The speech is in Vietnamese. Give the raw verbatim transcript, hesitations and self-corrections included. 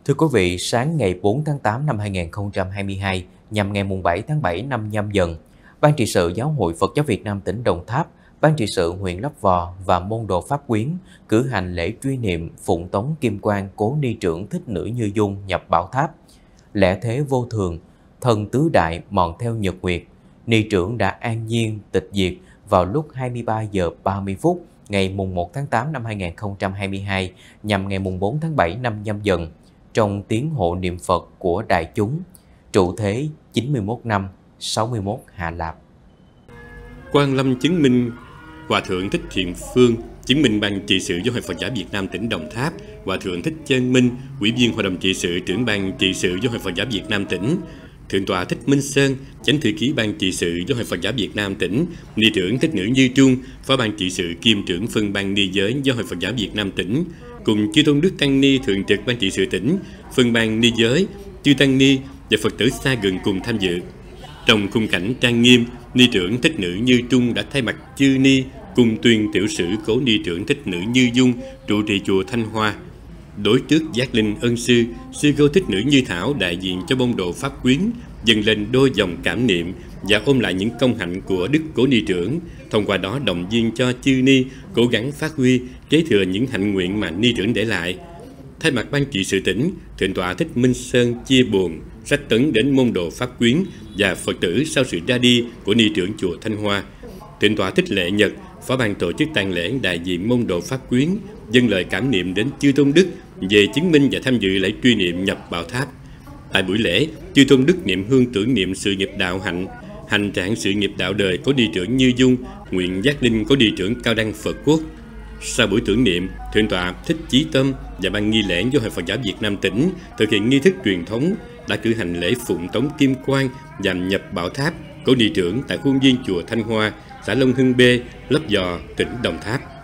Thưa quý vị, sáng ngày bốn tháng tám năm hai nghìn không trăm hai mươi hai, nhằm ngày bảy tháng bảy năm Nhâm Dần, Ban trị sự Giáo hội Phật giáo Việt Nam tỉnh Đồng Tháp, Ban trị sự huyện Lấp Vò và môn đồ Pháp Quyến cử hành lễ truy niệm phụng tống kim quan cố ni trưởng Thích Nữ Như Dung nhập Bảo Tháp. Lẽ thế vô thường, thần tứ đại mòn theo nhật nguyệt, ni trưởng đã an nhiên tịch diệt vào lúc hai mươi ba giờ ba mươi phút ngày mùng một tháng tám năm hai nghìn không trăm hai mươi hai, nhằm ngày mùng bốn tháng bảy năm Nhâm Dần, trong tiếng hộ niệm Phật của đại chúng, trụ thế chín mươi mốt năm, sáu mươi mốt Hạ Lạp. Quan Lâm chứng minh Hòa thượng Thích Thiện Phương, chứng minh Ban trị sự Giáo hội Phật giáo Việt Nam tỉnh Đồng Tháp, Hòa thượng Thích Chân Minh, ủy viên Hội đồng trị sự, trưởng Ban trị sự Giáo hội Phật giáo Việt Nam tỉnh, Thượng tọa Thích Minh Sơn, chánh thư ký Ban trị sự Giáo hội Phật giáo Việt Nam tỉnh, ni trưởng Thích Nữ Như Trung, phó ban trị sự kiêm trưởng phân ban ni giới Giáo hội Phật giáo Việt Nam tỉnh, cùng chư tôn đức tăng ni thường trực Ban trị sự tỉnh, phân ban ni giới, chư tăng ni và Phật tử xa gần cùng tham dự. Trong khung cảnh trang nghiêm, ni trưởng Thích Nữ Như Trung đã thay mặt chư ni cùng tuyên tiểu sử cố ni trưởng Thích Nữ Như Dung trụ trì chùa Thanh Hoa. Đối trước giác linh ân sư, sư cô Thích Nữ Như Thảo đại diện cho môn đồ Pháp Quyến dâng lên đôi dòng cảm niệm và ôm lại những công hạnh của đức cố ni trưởng, thông qua đó động viên cho chư ni cố gắng phát huy kế thừa những hạnh nguyện mà ni trưởng để lại. Thay mặt Ban trị sự tỉnh, Thượng tọa Thích Minh Sơn chia buồn sách tấn đến môn đồ Pháp Quyến và Phật tử sau sự ra đi của ni trưởng chùa Thanh Hoa. Thượng tọa Thích Lệ Nhật, phó ban tổ chức tang lễ đại diện môn đồ Pháp Quyến dâng lời cảm niệm đến chư tôn đức về chứng minh và tham dự lễ truy niệm nhập Bảo Tháp. Tại buổi lễ, chư tôn đức niệm hương tưởng niệm sự nghiệp đạo hạnh, hành trạng sự nghiệp đạo đời của ni trưởng Như Dung, nguyện giác linh của ni trưởng Cao Đăng Phật Quốc. Sau buổi tưởng niệm, Thượng tọa Thích Chí Tâm và ban nghi lễ Giáo hội Phật giáo Việt Nam tỉnh thực hiện nghi thức truyền thống đã cử hành lễ phụng tống kim quan nhằm nhập Bảo Tháp của ni trưởng tại khuôn viên chùa Thanh Hoa, xã Long Hưng B, Lấp Vò, tỉnh Đồng Tháp.